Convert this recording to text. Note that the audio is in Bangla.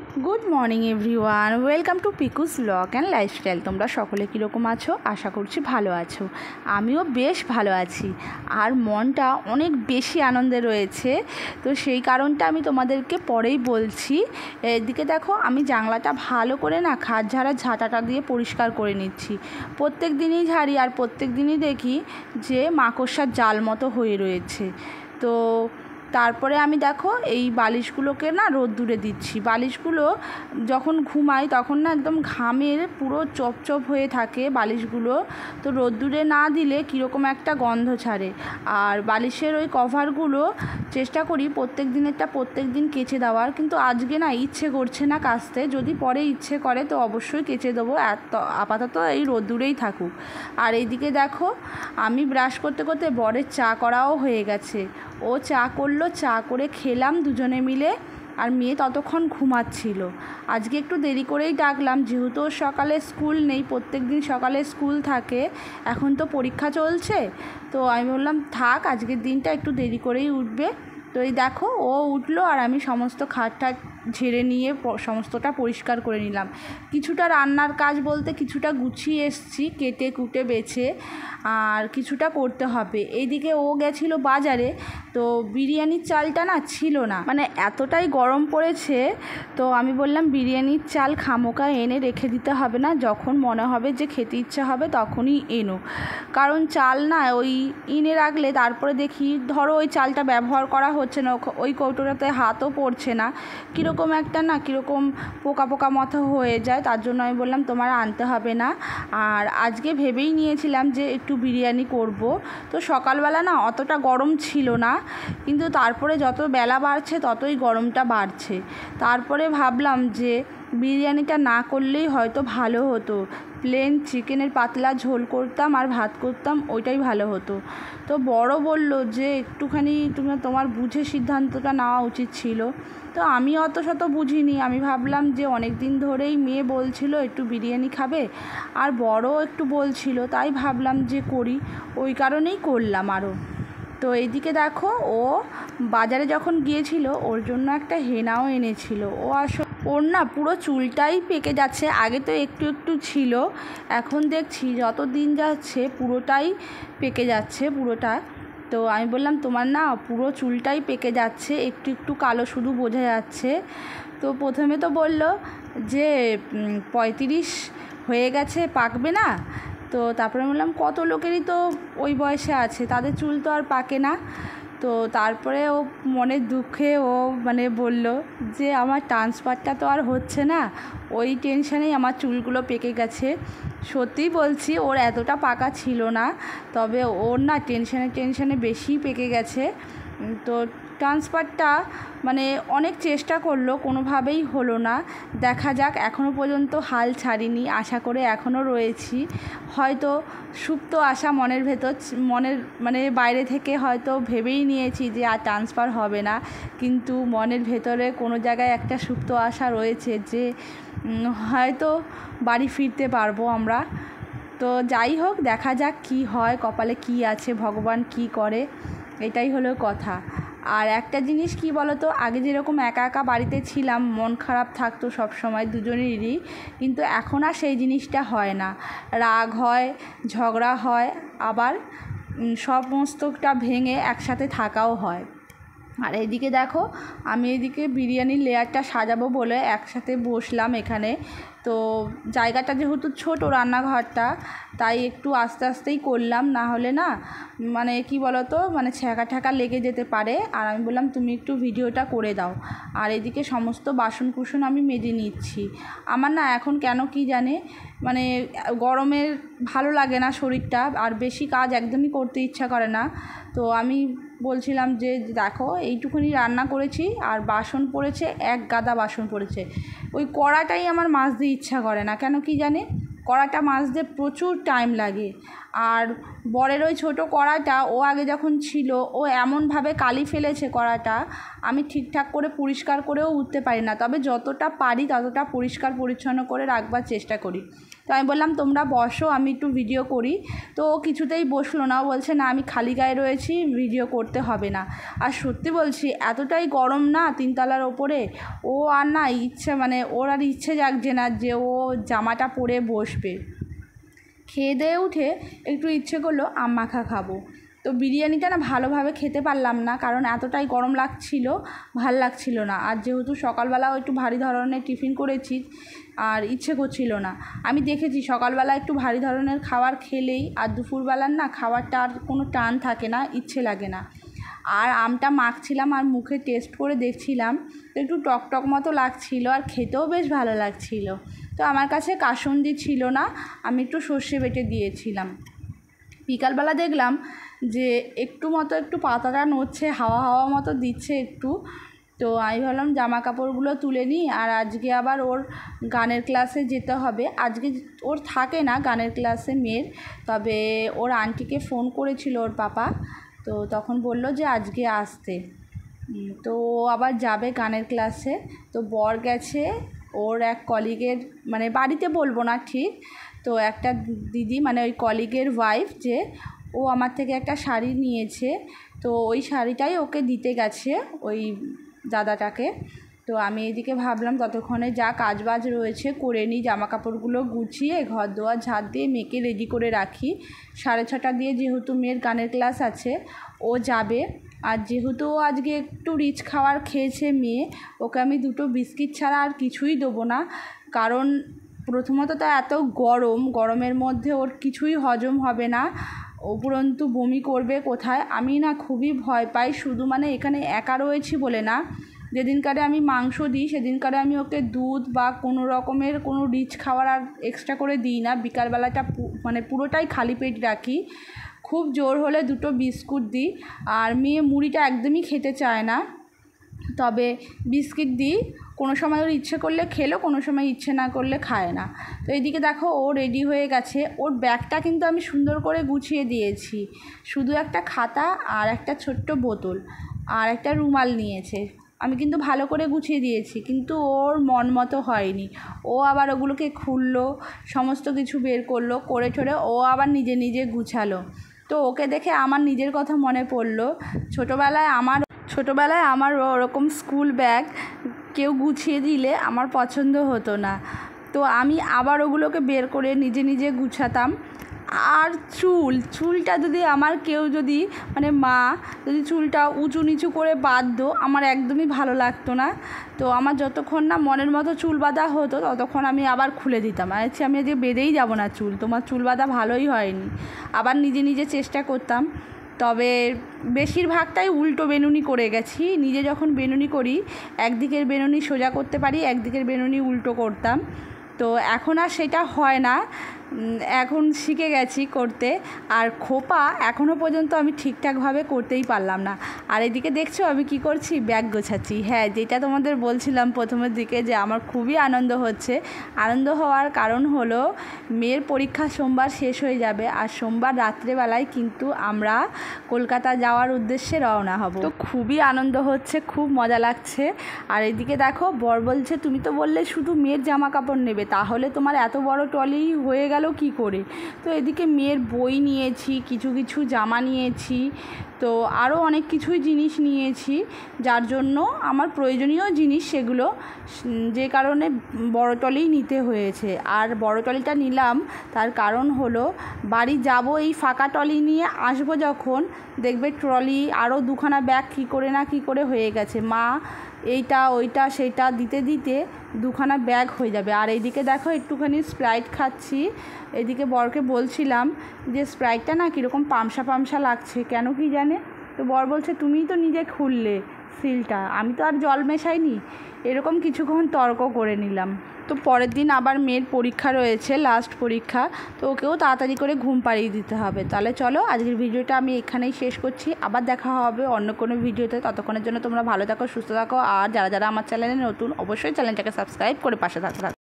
Good morning everyone, welcome to Piku's blog and lifestyle. তোমরা সকলে কীরকম আছো? আশা করছি ভালো আছো। আমিও বেশ ভালো আছি, আর মনটা অনেক বেশি আনন্দে রয়েছে। তো সেই কারণটা আমি তোমাদেরকে পরেই বলছি। এদিকে দেখো, আমি জানলাটা ভালো করে না খাট ঝাড়ার ঝাঁটাটা দিয়ে পরিষ্কার করে নিচ্ছি। প্রত্যেক দিনই ঝাড়ি, আর প্রত্যেক দিনই দেখি যে মাকড়সার জাল মতো হয়ে রয়েছে। তো তারপরে আমি দেখো এই বালিশগুলোকে না রোদ্দুরে দিচ্ছি। বালিশগুলো যখন ঘুমাই তখন না একদম ঘামের পুরো চপচপ হয়ে থাকে বালিশগুলো। তো রোদ্দুরে না দিলে কীরকম একটা গন্ধ ছাড়ে। আর বালিশের ওই কভারগুলো চেষ্টা করি প্রত্যেক দিন কেচে দেওয়ার, কিন্তু আজকে না ইচ্ছে করছে না কাচতে। যদি পরে ইচ্ছে করে তো অবশ্যই কেচে দেবো, আপাতত এই রোদ্দুরেই থাকুক। আর এইদিকে দেখো, আমি ব্রাশ করতে করতে বরের চা করাও হয়ে গেছে। ও চা করলো, চা করে খেলাম দুজনে মিলে। আর মেয়ে ততক্ষণ ঘুমাচ্ছিল। আজকে একটু দেরি করেই ডাকলাম, যেহেতু সকালে স্কুল নেই। প্রত্যেক দিন সকালে স্কুল থাকে, এখন তো পরীক্ষা চলছে। তো আমি বললাম থাক, আজকের দিনটা একটু দেরি করেই উঠবে। তো এই দেখো, ও উঠলো আর আমি সমস্ত খাটটা ঝেড়ে নিয়ে সমস্তটা পরিষ্কার করে নিলাম। কিছুটা রান্নার কাজ বলতে কিছুটা গুছিয়ে এসেছি, কেটে কুটে বেছে, আর কিছুটা করতে হবে। এইদিকে ও গেছিলো বাজারে, তো বিরিয়ানির চালটা না ছিল না, মানে এতটাই গরম পড়েছে। তো আমি বললাম বিরিয়ানির চাল খামোকা এনে রেখে দিতে হবে না, যখন মনে হবে যে খেতে ইচ্ছা হবে তখনই এনো। কারণ চাল না ওই এনে রাখলে তারপরে দেখি ধরো ওই চালটা ব্যবহার করা হচ্ছে না, ওই কৌটোটাতে হাতও পড়ছে না, কীরকম পোকা পোকা মতো হয়ে যায়। তার জন্য আমি বললাম তোমার আনতে হবে না। আর আজকে ভেবেই নিয়েছিলাম যে একটু বিরিয়ানি করব। তো সকালবেলা না অতটা গরম ছিল না, কিন্তু তারপরে যত বেলা বাড়ছে ততই গরমটা বাড়ছে। তারপরে ভাবলাম যে বিরিয়ানিটা না করলেই হয়তো ভালো হতো, প্লেন চিকেনের পাতলা ঝোল করতাম আর ভাত করতাম, ওইটাই ভালো হতো। তো বড় বলল যে একটুখানি তোমার বুঝে সিদ্ধান্তটা নেওয়া উচিত ছিল। তো আমি অত শত বুঝিনি, আমি ভাবলাম যে অনেক দিন ধরেই মেয়ে বলছিল একটু বিরিয়ানি খাবে, আর বড় একটু বলছিল, তাই ভাবলাম যে করি, ওই কারণেই করলাম আরও। তো এইদিকে দেখো, ও বাজারে যখন গিয়েছিল ওর জন্য একটা হেনাও এনেছিল। ওর না পুরো চুলটাই পেকে যাচ্ছে। আগে তো একটু একটু ছিল, এখন দেখছি যত দিন যাচ্ছে পুরোটাই পেকে যাচ্ছে পুরোটা। তো আমি বললাম তোমার না পুরো চুলটাই পেকে যাচ্ছে, একটু একটু কালো শুধু বোঝা যাচ্ছে। তো প্রথমে তো বলল যে 35 হয়ে গেছে, পাকবে না। তো তারপরে বললাম কত লোকেরই তো ওই বয়সে আছে, তাদের চুল তো আর পাকে না। তো তারপরে ও মনের দুঃখে ও বলল যে আমার ট্রান্সফারটা তো আর হচ্ছে না, ওই টেনশানেই আমার চুলগুলো পেকে গেছে। সত্যিই বলছি, ওর এতটা পাকা ছিল না, তবে ওর না টেনশানে বেশি পেকে গেছে। তো ট্রান্সফারটা অনেক চেষ্টা করলো, কোনোভাবেই হলো না। দেখা যাক, এখনও পর্যন্ত হাল ছাড়িনি, আশা করে এখনও রয়েছি। হয়তো সুপ্ত আশা মনের বাইরে থেকে হয়তো ভেবেই নিয়েছি যে আর ট্রান্সফার হবে না, কিন্তু মনের ভেতরে কোনো জায়গায় একটা সুপ্ত আশা রয়েছে যে হয়তো বাড়ি ফিরতে পারবো আমরা। তো যাই হোক, দেখা যাক কি হয়, কপালে কি আছে, ভগবান কি করে, এটাই হলো কথা। আর একটা জিনিস কি বলো তো, আগে যেরকম একা একা বাড়িতে ছিলাম, মন খারাপ থাকতো সব সময় দুজনেরই, কিন্তু এখন আর সেই জিনিসটা হয় না। রাগ হয়, ঝগড়া হয়, আবার সমস্তটা ভেঙে একসাথে থাকাও হয়। আর এইদিকে দেখো, আমি এদিকে বিরিয়ানির লেয়ারটা সাজাবো বলে একসাথে বসলাম এখানে। তো জায়গাটা যেহেতু ছোটো রান্নাঘরটা, তাই একটু আস্তে আস্তেই করলাম, না হলে না কি বলো তো ছ্যাঁকা ঠ্যাঁকা লেগে যেতে পারে। আর আমি বললাম তুমি একটু ভিডিওটা করে দাও। আর এদিকে সমস্ত বাসন কুসন আমি মেজে নিচ্ছি। আমার না এখন কেন কি জানে গরমের ভালো লাগে না শরীরটা, আর বেশি কাজ একদমই করতে ইচ্ছা করে না। তো আমি বলছিলাম যে দেখো এইটুকুনি রান্না করেছি, আর বাসন পড়েছে, এক গাদা বাসন পড়েছে। ওই কড়াটাই আমার মাজতে ইচ্ছা করে না, কেন কি জানে, কড়াটা মাজতে প্রচুর টাইম লাগে। আর বরের ওই ছোটো কড়াটা ও আগে যখন ছিল ও এমনভাবে কালি ফেলেছে কড়াটা, আমি ঠিকঠাক করে পরিষ্কার করেও উঠতে পারি না, তবে যতটা পারি ততটা পরিষ্কার পরিচ্ছন্ন করে রাখবার চেষ্টা করি। তো আমি বললাম তোমরা বসো, আমি একটু ভিডিও করি। তো ও কিছুতেই বসলো না, ও বলছে না আমি খালি গায়ে রয়েছি, ভিডিও করতে হবে না। আর সত্যি বলছি এতটাই গরম না তিনতলার ওপরে, ও আর না ওর আর ইচ্ছে জাগছে না যে ও জামাটা পরে বসবে। খেয়ে দিয়ে উঠে একটু ইচ্ছে করলো আম মাখা খাবো। তো বিরিয়ানিটা না ভালোভাবে খেতে পারলাম না, কারণ এতটাই গরম লাগছিল, ভাল লাগছিল না। আর যেহেতু সকালবেলাও একটু ভারী ধরনের টিফিন করেছি আর ইচ্ছে করছিল না। আমি দেখেছি সকালবেলা একটু ভারী ধরনের খাবার খেলেই আর দুপুরবেলার না খাবারটা আর কোনো টান থাকে না, ইচ্ছে লাগে না। আর আমটা মাখছিলাম আর মুখে টেস্ট করে দেখছিলাম, তো একটু টকটক মতো লাগছিল আর খেতেও বেশ ভালো লাগছিল। তো আমার কাছে কাসুন্দি ছিল না, আমি একটু সর্ষে বেটে দিয়েছিলাম। বিকালবেলা দেখলাম যে একটু পাতাটা নড়ছে, হাওয়া হাওয়া মতো দিচ্ছে একটু। তো আমি ভাবলাম জামা কাপড়গুলো তুলে নিই, আর আজকে আবার ওর গানের ক্লাসে যেতে হবে। আজকে ওর থাকে না গানের ক্লাসে মেয়ের, তবে ওর আন্টিকে ফোন করেছিল ওর পাপা, তো তখন বলল যে আজকে আসতে। তো ও আবার যাবে গানের ক্লাসে। তো বর গেছে ওর এক কলিগের, বাড়িতে বলবো না ঠিক, তো একটা দিদি ওই কলিগের ওয়াইফ, যে ও আমার থেকে একটা শাড়ি নিয়েছে, তো ওই শাড়িটাই ওকে দিতে গেছে ওই দাদাটাকে। তো আমি এদিকে ভাবলাম ততক্ষণে যা কাজবাজ রয়েছে করে নিই, জামা কাপড়গুলো গুছিয়ে ঘর দোয়ার ঝাড় দিয়ে মেয়েকে রেডি করে রাখি। 6:30 দিয়ে যেহেতু মেয়ের গানের ক্লাস আছে, ও যাবে। আর যেহেতু ও আজকে একটু রিচ খাবার খেয়েছে মেয়ে, ওকে আমি 2টো বিস্কিট ছাড়া আর কিছুই দেবো না। কারণ প্রথমত তো এত গরমের মধ্যে ওর কিছুই হজম হবে না, উপরন্তু বমি করবে কোথায়। আমি না খুবই ভয় পাই, শুধু এখানে একা রয়েছি বলে না, যেদিনকারে আমি মাংস দিই সেদিনকারে আমি ওকে দুধ বা কোনো রকমের কোনো রিচ খাবার আর এক্সট্রা করে দিই না। বিকালবেলাটা পুরোটাই খালি পেট রাখি। খুব জোর হলে 2টো বিস্কুট দিই। আর মেয়ে মুড়িটা একদমই খেতে চায় না, তবে বিস্কিট দিই। কোনো সময় ওর ইচ্ছে করলে খেলো, কোনো সময় ইচ্ছে না করলে খায় না। তো এইদিকে দেখো ও রেডি হয়ে গেছে। ওর ব্যাগটা কিন্তু আমি সুন্দর করে গুছিয়ে দিয়েছি, শুধু একটা খাতা আর একটা ছোট্ট বোতল আর একটা রুমাল নিয়েছে। আমি কিন্তু ভালো করে গুছিয়ে দিয়েছি, কিন্তু ওর মন মতো হয়নি। ও আবার ওগুলোকে খুললো, সমস্ত কিছু বের করলো, করে ঠোরে ও আবার নিজে নিজে গুছালো। তো ওকে দেখে আমার নিজের কথা মনে পড়লো। ছোটোবেলায় আমার ওরকম স্কুল ব্যাগ কেউ গুছিয়ে দিলে আমার পছন্দ হতো না, তো আমি আবার ওগুলোকে বের করে নিজে নিজে গুছাতাম। আর চুলটা যদি আমার কেউ যদি মা যদি চুলটা উঁচু নিচু করে বাঁধতো, আমার একদমই ভালো লাগতো না। তো আমার যতক্ষণ না মনের মতো চুল বাঁধা হতো ততক্ষণ আমি আবার খুলে দিতাম, আমি আজকে বেঁধেই যাব না চুল, তোমার চুল বাঁধা ভালোই হয়নি। আবার নিজে নিজে চেষ্টা করতাম, তবে বেশিরভাগটাই উল্টো বেনুনি করে গেছি। নিজে যখন বেনুনি করি একদিকের বেনুনি সোজা করতে পারি, একদিকের বেনুনি উল্টো করতাম। তো এখন আর সেটা হয় না, এখন শিখে গেছি করতে। আর খোপা এখনও পর্যন্ত আমি ঠিকঠাকভাবে করতেই পারলাম না। আর এদিকে দেখছো আমি কি করছি, ব্যাগ গোছাচ্ছি। হ্যাঁ, যেটা তোমাদের বলছিলাম প্রথমের দিকে যে আমার খুবই আনন্দ হচ্ছে। আনন্দ হওয়ার কারণ হলো মেয়ের পরীক্ষা সোমবার শেষ হয়ে যাবে, আর সোমবার রাত্রেবেলায় কিন্তু আমরা কলকাতা যাওয়ার উদ্দেশ্যে রওনা হব। তো খুবই আনন্দ হচ্ছে, খুব মজা লাগছে। আর এদিকে দেখো বর বলছে তুমি তো বললে শুধু মেয়ের জামা কাপড় নেবে, তাহলে তোমার এত বড় ট্রলি হয়ে গেল কি করে? তো এদিকে মেয়ের বই নিয়েছি, কিছু জামা নিয়েছি, তো আরও অনেক কিছুই জিনিস নিয়েছি, যার জন্য আমার প্রয়োজনীয় জিনিস সেগুলো, যে কারণে বড় ট্রলিই নিতে হয়েছে। আর বড় ট্রলিটা নিলাম তার কারণ হলো বাড়ি যাব এই ফাঁকা ট্রলি নিয়ে আসবো যখন, দেখবে ট্রলি আরও 2খানা ব্যাগ কী করে হয়ে গেছে। মা এইটা ওইটা সেইটা দিতে দিতে 2খানা ব্যাগ হয়ে যাবে। আর এইদিকে দেখো একটুখানি স্প্রাইট খাচ্ছি। এদিকে বরকে বলছিলাম যে স্প্রাইটটা না কীরকম পামসা লাগছে, কেন কি জানে। তো বর বলছে তুমিই তো নিজে খুললে সিলটা, আমি তো আর জল মেশাইনি। এরকম কিছুক্ষণ তর্ক করে নিলাম। তো পরের দিন আবার মেয়ের পরীক্ষা রয়েছে, লাস্ট পরীক্ষা, তো ওকেও তাড়াতাড়ি করে ঘুম পাড়িয়ে দিতে হবে। তাহলে চলো আজকের ভিডিওটা আমি এখানেই শেষ করছি, আবার দেখা হবে অন্য কোনো ভিডিওতে। ততক্ষণের জন্য তোমরা ভালো থাকো, সুস্থ থাকো। আর যারা আমার চ্যানেলে নতুন অবশ্যই চ্যানেলটাকে সাবস্ক্রাইব করে পাশে থাকো।